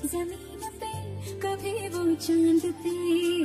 जमीन पे कभी वो चांद पे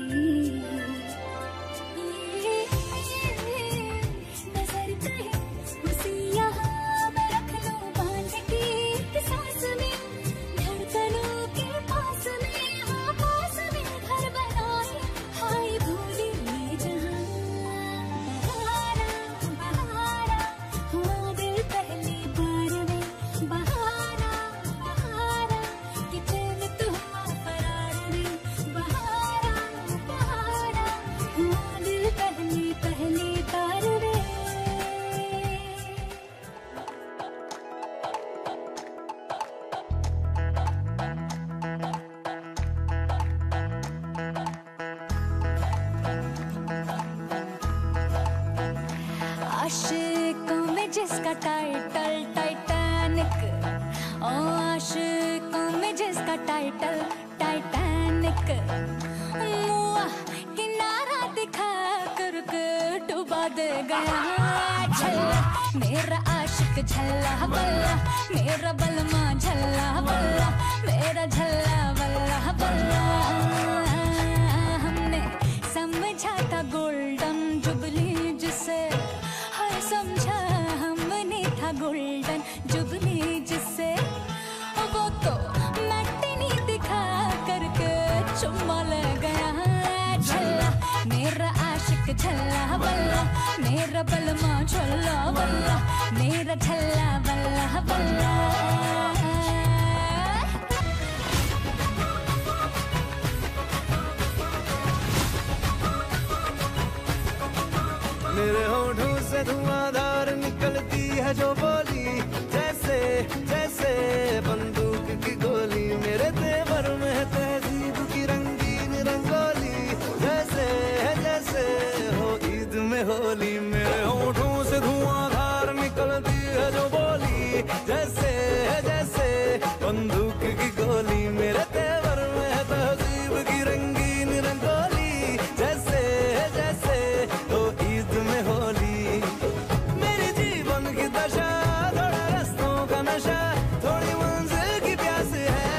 नजर कहे उसी यहाँ मैं रख लूं बांध के एक सांस में धड़कनों के पास में हाँ पास में घर बनाए हाय भूली ये जहाँ बहारा बहारा हाँ दिल पहली बार में बहारा बहारा कि चैन तो हुआ फरार में बहारा बहारा हाँ दिल पहली पहली बार में आशिकों में जिसका टाइटल टाइटैनिक ओ आशिकों में जिसका टाइटल टाइटैनिक मुआ किनारा दिखा कर डुबा दे गया झल्ला मेरा आशिक झल्ला बल्ला मेरा बलमा झल्ला बल्ला मेरा झल्ला बल्ला बल्ला हमने समझा था गोल्डन जुबली जिसे हर समझा हमने था गोल्डन जुबली जिसे वो तो मैटिनी दिखा करके चुम्मा ले गया झल्ला मेरा आशिक झल्ला बल्ला मेरा बलमा झल्ला बल्ला मेरा झल्ला बल्ला बल्ला मेरे होठों से धुआंधार निकलती है जो बोली जैसे जैसे बंदूक की गोली मेरे तेवर में है तहजीब की रंगीन रंगोली जैसे जैसे हो ईद में होली मेरे होठों से धुआंधार निकलती है जो बोली जैसे जैसे बंदूक की गोली मेरे तेवर में है तहजीब की रंगीन रंगोली जैसे जैसे हो ईद में होली मेरी जीवन की दशा थोड़ा रस्तों का नशा थोड़ी मंजिल की प्यास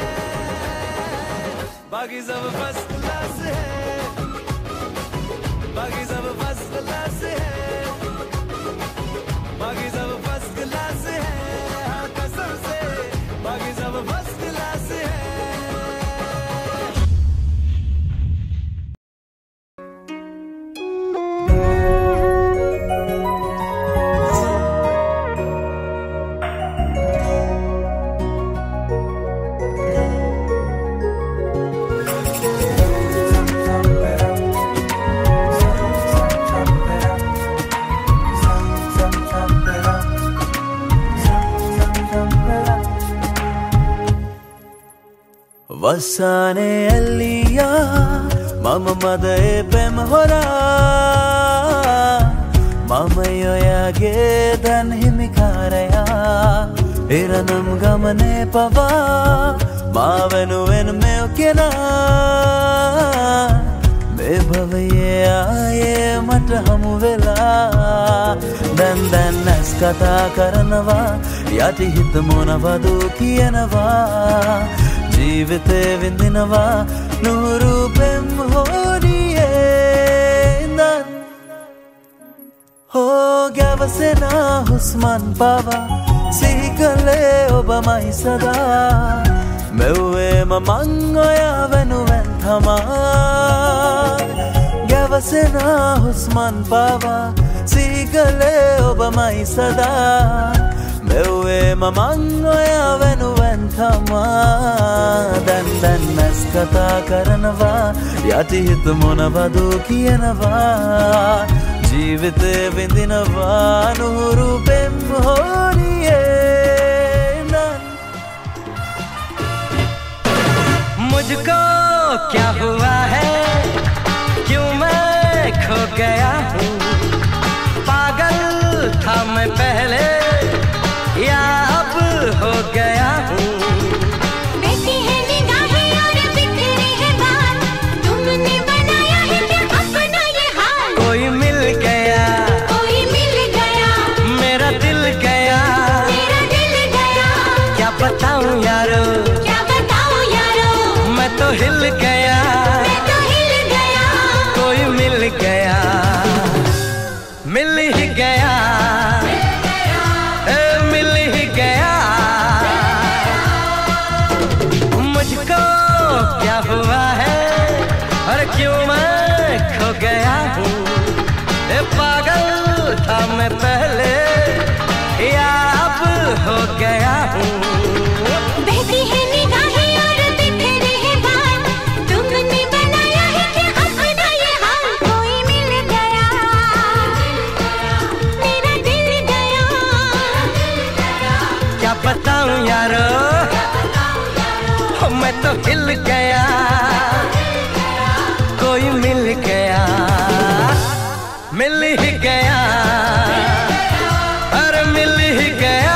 है बाकी सब फर्स्ट क्लास है बाकी सब फर्स्ट क्लास है बाकी सब फर्स्ट क्लास है हाँ कसम से बाकी सब फर्स्ट क्लास है ವಸಾನೆ ಅಲ್ಲಿಯ ಮಮ ಮದೆಯ ಬೆಮಹೊರ ಮಮಯೋಯಾಗೆ ದನ್ ಹಿಮಿಕಾರಯ ಇರನಂ ಗಮನೆ ಪವಾ ಮಾವೆನು ವೆನ್ ಮೇಕೆನ ಮೇ ಭವಯೆ ಆಯೆ ಮಟ ಹಮು ವೆಲಾ ದನ್ ದನ್ ನಸ್ ಕಥಾ ಕರನವಾ ಯಾತಿ ಹಿತ ಮೊನವದು ಕಿಯನವಾ जीविते विंदिनवा नूरू प्रेम होनिए नन हो गया वसे ना हुस्मान पावा सिही गले ओबामाई सदा मैं हुए ममंगो या वेनु वेन थमा गया वसे ना हुस्मान पावा सिही गले ओबामाई सदा मैं हुए ममंगो या वेनु वेन थमा दन दन नस कथा करनवा याति हित मोनवदु कियनवा जीविते विंदिनवा नूरू प्रेम होनिए नन मुझको क्या हुआ है क्यों मैं खो गया हूँ पागल था मैं पहले या अब हो गया हूँ बेटी है निगाहें और बिखरी है बात तुमने बनाया है क्या अपना ये हाल कोई मिल गया मेरा दिल गया क्या बताऊं यारो तो हिल गया, मैं तो हिल गया, कोई मिल गया, मिल ही गया, मिल ही गया। मुझको क्या हुआ है और क्यों मैं खो गया हूँ। पागल था मैं पहले या अब हो गया हूँ। बहती है निगाहें और बिखरे हैं बाल, तुमने बनाया है कि अपना ये हाल। कोई मिल गया, मेरा दिल गया, क्या बताऊं यारो, मैं तो हिल गया, कोई मिल गया, मिल ही गया, अरे मिल ही गया।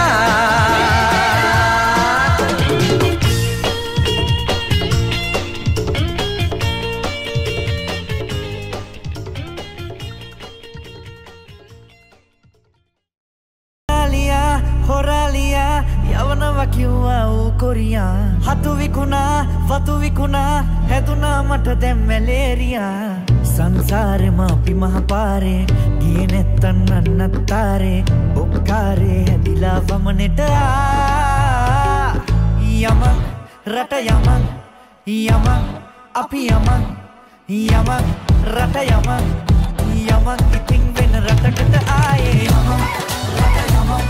Horalia, yavanava kyuwa ukoriya. Hatu vikuna, heduna mata dem malaria. Sansare maapi mahapare, giye nettan annattare. Okkare hedila vamaneta. Yaman, rata yaman, yaman, api yaman, yaman, rata yaman, yaman, iting ven ratakata aaye. Yaman, rata yaman.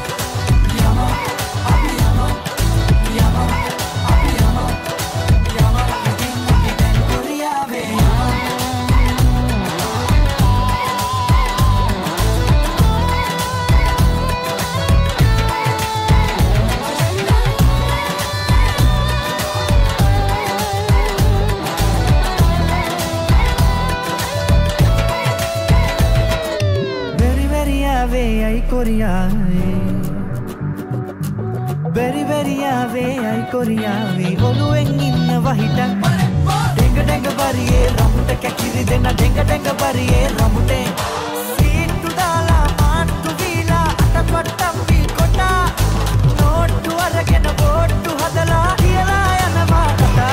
Very very ave ai korea ve oluen inna wahita denga denga bariye ramute kakiri dena denga denga bariye ramute seetu dala maattu vila atapattam vi kota notu aragena votu hadala diyala yanawa kata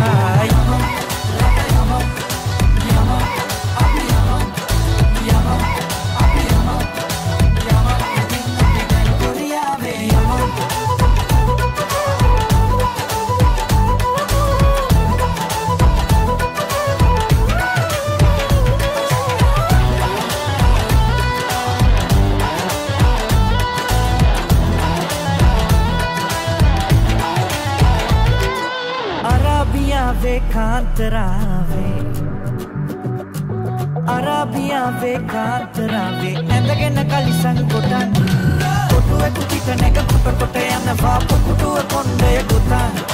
Arabia ve kantarave endagena kalisan kotan kotu ekutita nega kota kota yana va kotu konde kotan